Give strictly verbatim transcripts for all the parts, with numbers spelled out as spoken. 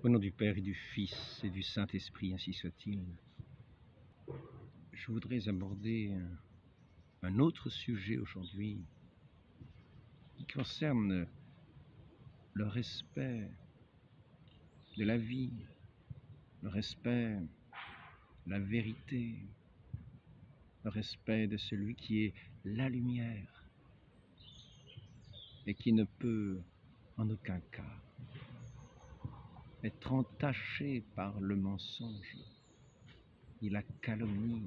Au nom du Père et du Fils et du Saint-Esprit, ainsi soit-il. Je voudrais aborder un, un autre sujet aujourd'hui qui concerne le respect de la vie, le respect de la vérité, le respect de celui qui est la lumière et qui ne peut en aucun cas être entaché par le mensonge ni la calomnie,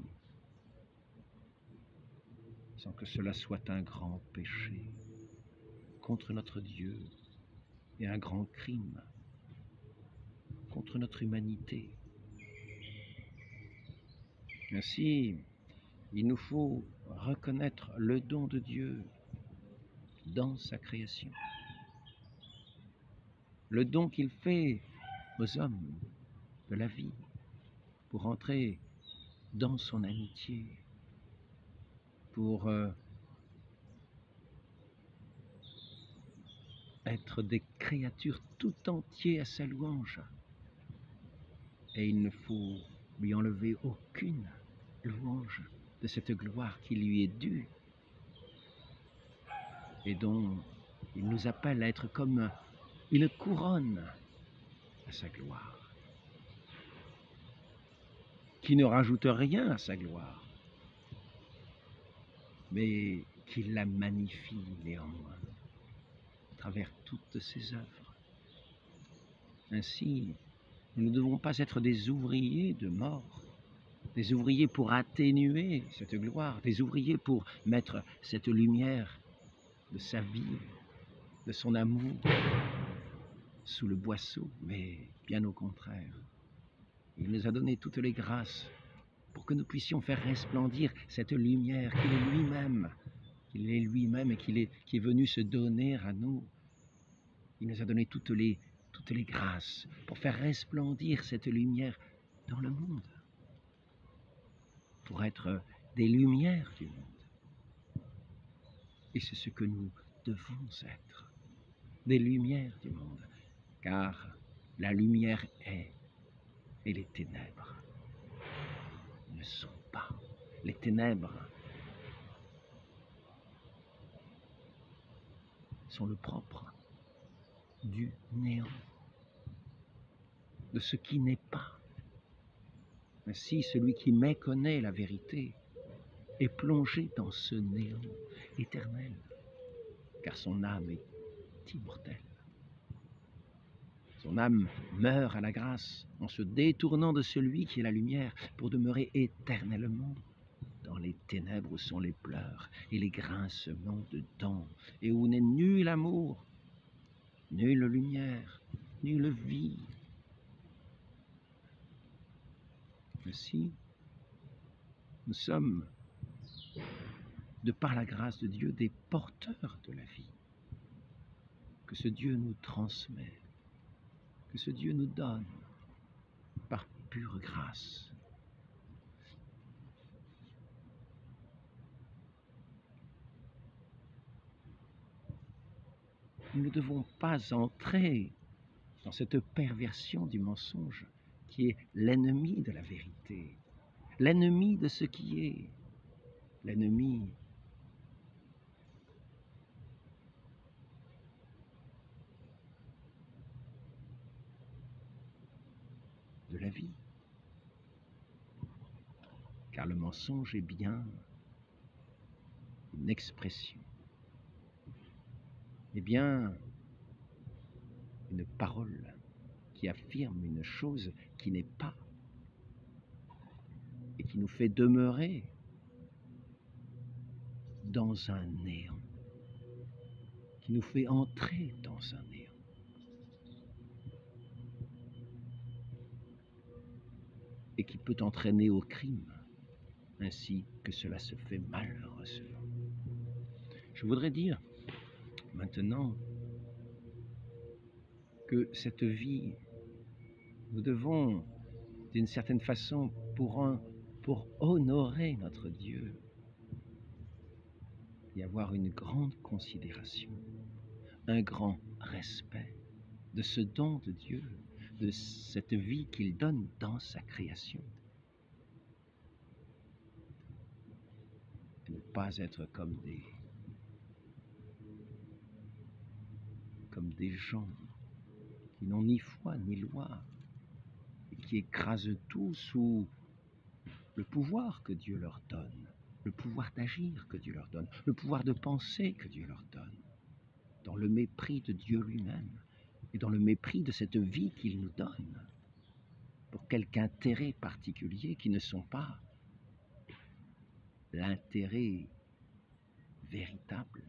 sans que cela soit un grand péché contre notre Dieu et un grand crime contre notre humanité. Ainsi, il nous faut reconnaître le don de Dieu dans sa création, le don qu'il fait aux hommes de la vie pour entrer dans son amitié, pour euh, être des créatures tout entières à sa louange. Et il ne faut lui enlever aucune louange de cette gloire qui lui est due et dont il nous appelle à être comme une couronne à sa gloire, qui ne rajoute rien à sa gloire, mais qui la magnifie néanmoins à travers toutes ses œuvres. Ainsi, nous ne devons pas être des ouvriers de mort, des ouvriers pour atténuer cette gloire, des ouvriers pour mettre cette lumière de sa vie, de son amour, sous le boisseau, mais bien au contraire. Il nous a donné toutes les grâces pour que nous puissions faire resplendir cette lumière qu'il est lui-même, qu'il est lui-même et qu'il est, qui est venu se donner à nous. Il nous a donné toutes les, toutes les grâces pour faire resplendir cette lumière dans le monde, pour être des lumières du monde. Et c'est ce que nous devons être, des lumières du monde, car la lumière est et les ténèbres ne sont pas. Les ténèbres sont le propre du néant, de ce qui n'est pas. Ainsi, celui qui méconnaît la vérité est plongé dans ce néant éternel, car son âme est immortelle. Son âme meurt à la grâce en se détournant de celui qui est la lumière pour demeurer éternellement dans les ténèbres où sont les pleurs et les grincements de dents et où n'est nul amour, nulle lumière, nulle vie. Ainsi, nous sommes, de par la grâce de Dieu, des porteurs de la vie que ce Dieu nous transmet, que ce Dieu nous donne par pure grâce. Nous ne devons pas entrer dans cette perversion du mensonge qui est l'ennemi de la vérité, l'ennemi de ce qui est, l'ennemi de la vie. Car le mensonge est bien une expression, est bien une parole qui affirme une chose qui n'est pas et qui nous fait demeurer dans un néant, qui nous fait entrer dans un néant. Et qui peut entraîner au crime, ainsi que cela se fait malheureusement. Je voudrais dire maintenant que cette vie, nous devons, d'une certaine façon, pour, un, pour honorer notre Dieu, y avoir une grande considération, un grand respect de ce don de Dieu, de cette vie qu'il donne dans sa création. Et ne pas être comme des, comme des gens qui n'ont ni foi ni loi et qui écrasent tout sous le pouvoir que Dieu leur donne, le pouvoir d'agir que Dieu leur donne, le pouvoir de penser que Dieu leur donne, dans le mépris de Dieu lui-même et dans le mépris de cette vie qu'il nous donne, pour quelque intérêt particulier qui ne sont pas l'intérêt véritable,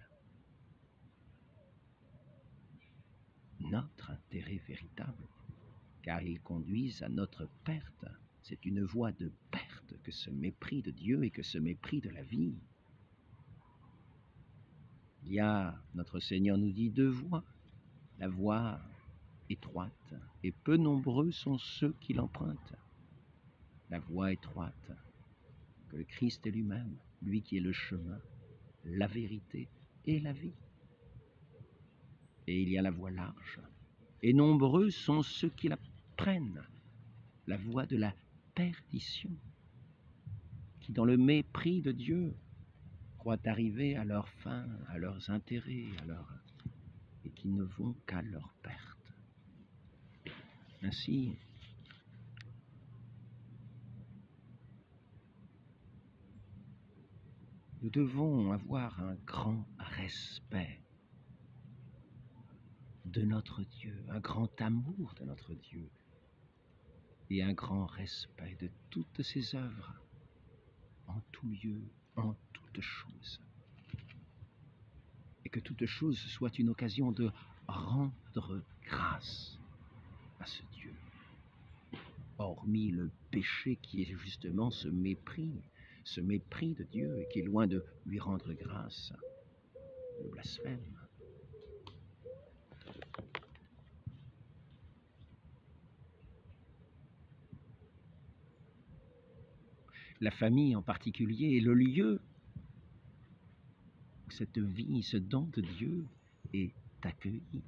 notre intérêt véritable, car ils conduisent à notre perte. C'est une voie de perte que ce mépris de Dieu et que ce mépris de la vie. Il y a, notre Seigneur nous dit, deux voies. La voie étroite, et peu nombreux sont ceux qui l'empruntent. La voie étroite, que le Christ est lui-même, lui qui est le chemin, la vérité et la vie. Et il y a la voie large, et nombreux sont ceux qui la prennent, la voie de la perdition, qui dans le mépris de Dieu croient arriver à leur fin, à leurs intérêts, à leur... et qui ne vont qu'à leur perte. Ainsi, nous devons avoir un grand respect de notre Dieu, un grand amour de notre Dieu et un grand respect de toutes ses œuvres, en tout lieu, en toutes choses. Et que toute chose soit une occasion de rendre grâce à ce Dieu, hormis le péché qui est justement ce mépris, ce mépris de Dieu et qui est loin de lui rendre grâce, le blasphème. La famille en particulier est le lieu où cette vie, ce don de Dieu est accueilli.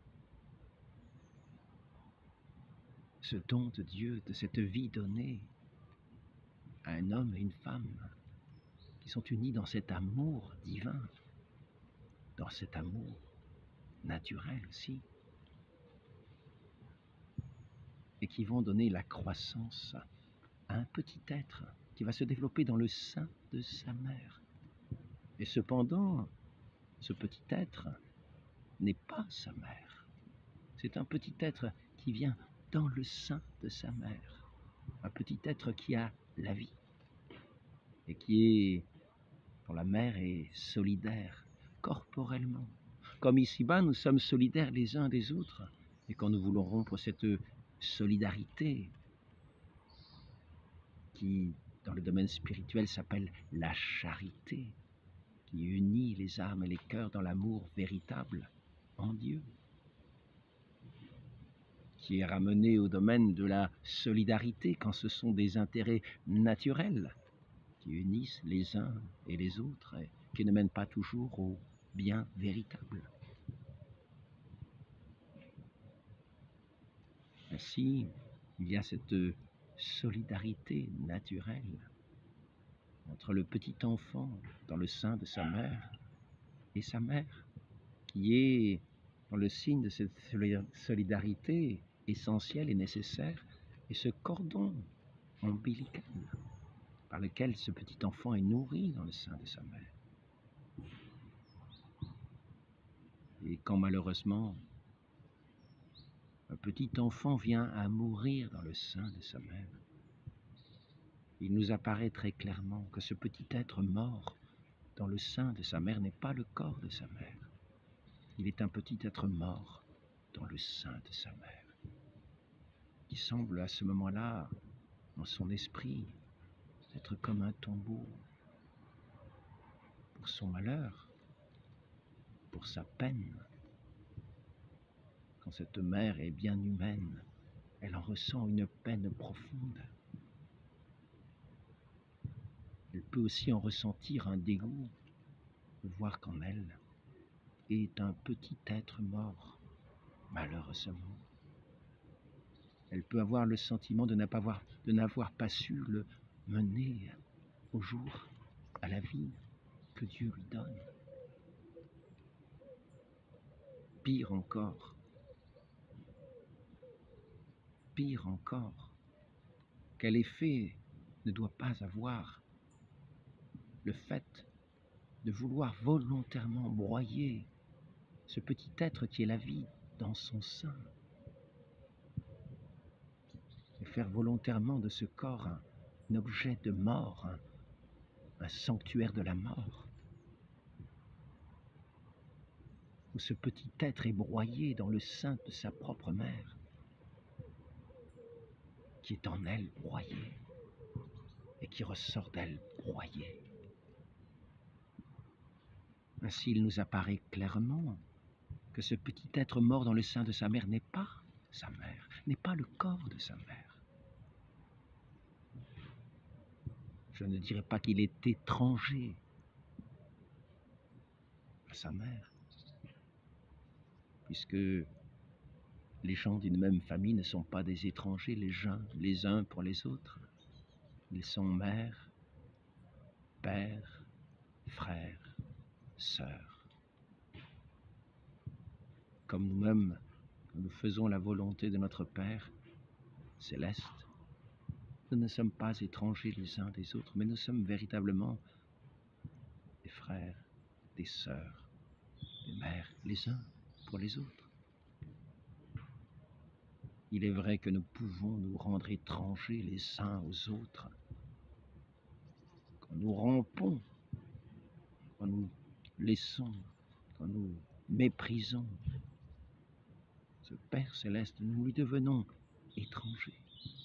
Ce don de Dieu, de cette vie donnée à un homme et une femme qui sont unis dans cet amour divin, dans cet amour naturel aussi, et qui vont donner la croissance à un petit être qui va se développer dans le sein de sa mère. Et cependant, ce petit être n'est pas sa mère. C'est un petit être qui vient dans le sein de sa mère. Un petit être qui a la vie et qui est, dont la mère est solidaire corporellement. Comme ici-bas, nous sommes solidaires les uns des autres. Et quand nous voulons rompre cette solidarité qui, dans le domaine spirituel, s'appelle la charité, qui unit les âmes et les cœurs dans l'amour véritable en Dieu, qui est ramené au domaine de la solidarité quand ce sont des intérêts naturels qui unissent les uns et les autres et qui ne mènent pas toujours au bien véritable. Ainsi, il y a cette solidarité naturelle entre le petit enfant dans le sein de sa mère et sa mère, qui est dans le signe de cette solidarité essentielle et nécessaire, et ce cordon ombilical par lequel ce petit enfant est nourri dans le sein de sa mère. Et quand malheureusement un petit enfant vient à mourir dans le sein de sa mère, il nous apparaît très clairement que ce petit être mort dans le sein de sa mère n'est pas le corps de sa mère. Il est un petit être mort dans le sein de sa mère, qui semble à ce moment-là, dans son esprit, être comme un tombeau pour son malheur, pour sa peine. Quand cette mère est bien humaine, elle en ressent une peine profonde. Elle peut aussi en ressentir un dégoût de voir qu'en elle est un petit être mort, malheureusement. Elle peut avoir le sentiment de n'avoir pas, de n'avoir pas su le mener au jour, à la vie que Dieu lui donne. Pire encore, pire encore, quel effet ne doit pas avoir le fait de vouloir volontairement broyer ce petit être qui est la vie dans son sein, et faire volontairement de ce corps un, un objet de mort, un, un sanctuaire de la mort, où ce petit être est broyé dans le sein de sa propre mère, qui est en elle broyée et qui ressort d'elle broyée. Ainsi, il nous apparaît clairement que ce petit être mort dans le sein de sa mère n'est pas sa mère, n'est pas le corps de sa mère. Je ne dirais pas qu'il est étranger à sa mère, puisque les gens d'une même famille ne sont pas des étrangers les uns, les uns pour les autres. Ils sont mère, père, frère, sœur. Comme nous-mêmes, nous faisons la volonté de notre Père céleste, nous ne sommes pas étrangers les uns des autres, mais nous sommes véritablement des frères, des sœurs, des mères, les uns pour les autres. Il est vrai que nous pouvons nous rendre étrangers les uns aux autres, quand nous rompons, quand nous laissons, quand nous méprisons ce Père céleste, nous lui devenons étrangers.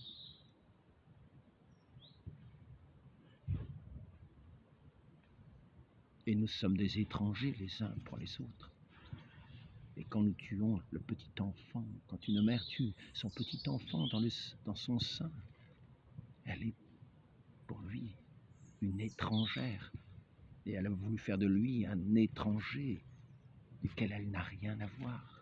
Et nous sommes des étrangers les uns pour les autres. Et quand nous tuons le petit enfant, quand une mère tue son petit enfant dans, le, dans son sein, elle est pour lui une étrangère. Et elle a voulu faire de lui un étranger duquel elle n'a rien à voir.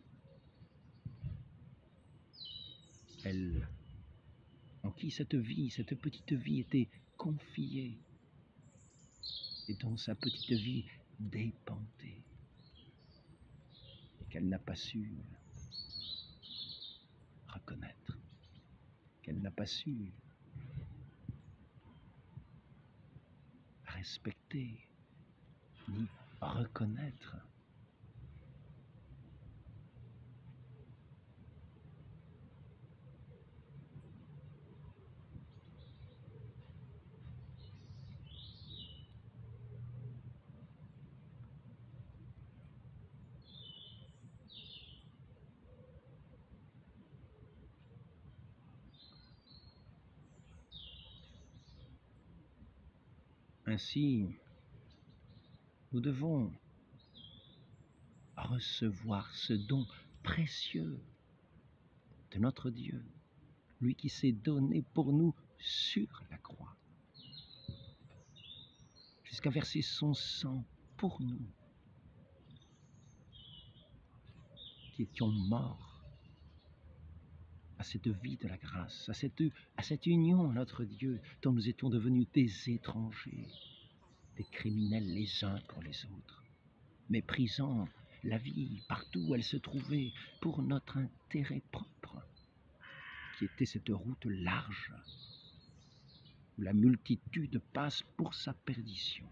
Elle, en qui cette vie, cette petite vie était confiée et dont sa petite vie dépendait, et qu'elle n'a pas su reconnaître, qu'elle n'a pas su respecter ni reconnaître. Ainsi, nous devons recevoir ce don précieux de notre Dieu, lui qui s'est donné pour nous sur la croix, jusqu'à verser son sang pour nous, qui étions morts à cette vie de la grâce, à cette, à cette union à notre Dieu, dont nous étions devenus des étrangers, des criminels les uns pour les autres, méprisant la vie partout où elle se trouvait pour notre intérêt propre, qui était cette route large où la multitude passe pour sa perdition.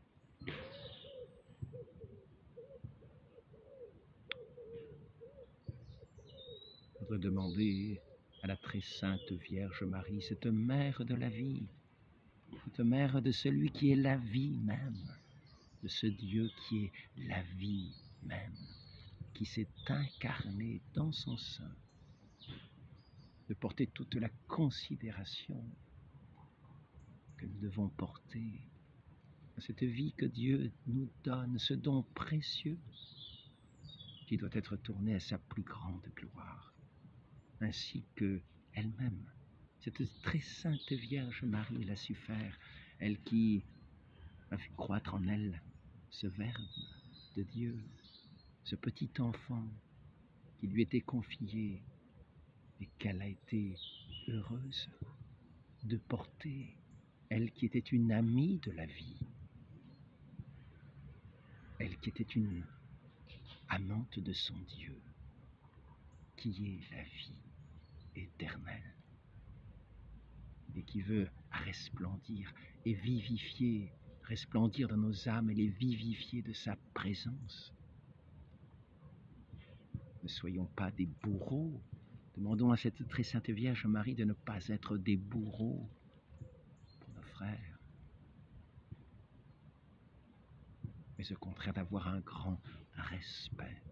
Je voudrais demander à la très sainte Vierge Marie, cette mère de la vie, cette mère de celui qui est la vie même, de ce Dieu qui est la vie même, qui s'est incarné dans son sein, de porter toute la considération que nous devons porter à cette vie que Dieu nous donne, ce don précieux qui doit être tourné à sa plus grande gloire, ainsi que elle-même, cette très sainte Vierge Marie l'a su faire, elle qui a fait croître en elle ce Verbe de Dieu, ce petit enfant qui lui était confié et qu'elle a été heureuse de porter, elle qui était une amie de la vie, elle qui était une amante de son Dieu, qui est la vie éternelle et qui veut resplendir et vivifier, resplendir dans nos âmes et les vivifier de sa présence. Ne soyons pas des bourreaux. Demandons à cette très sainte Vierge Marie de ne pas être des bourreaux pour nos frères, mais au contraire d'avoir un grand respect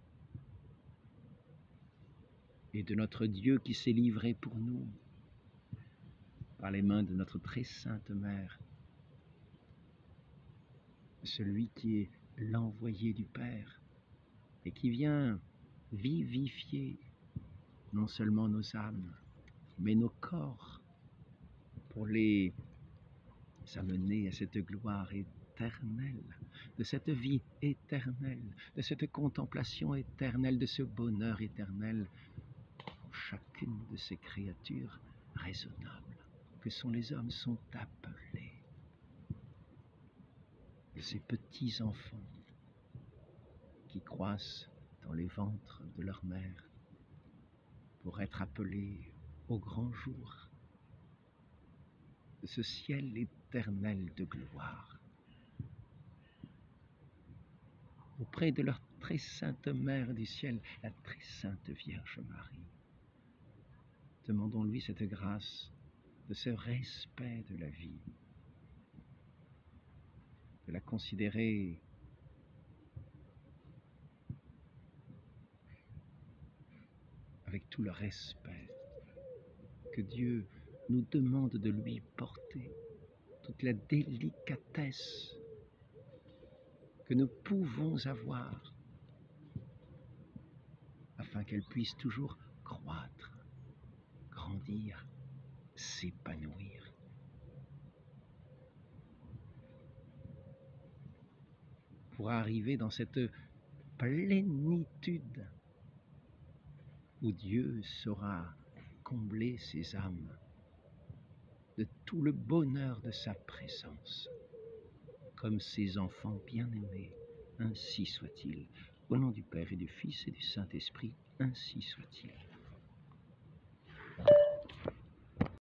et de notre Dieu qui s'est livré pour nous par les mains de notre très sainte Mère, celui qui est l'envoyé du Père et qui vient vivifier non seulement nos âmes, mais nos corps pour les amener à cette gloire éternelle, de cette vie éternelle, de cette contemplation éternelle, de ce bonheur éternel pour chacune de ces créatures raisonnables que sont les hommes sont appelés, de ces petits enfants qui croissent dans les ventres de leur mère pour être appelés au grand jour de ce ciel éternel de gloire auprès de leur très sainte Mère du ciel, la très sainte Vierge Marie. Demandons-lui cette grâce de ce respect de la vie, de la considérer avec tout le respect que Dieu nous demande de lui porter, toute la délicatesse que nous pouvons avoir afin qu'elle puisse toujours croître, grandir, s'épanouir. Pour arriver dans cette plénitude où Dieu saura combler ses âmes de tout le bonheur de sa présence, comme ses enfants bien-aimés, ainsi soit-il. Au nom du Père et du Fils et du Saint-Esprit, ainsi soit-il.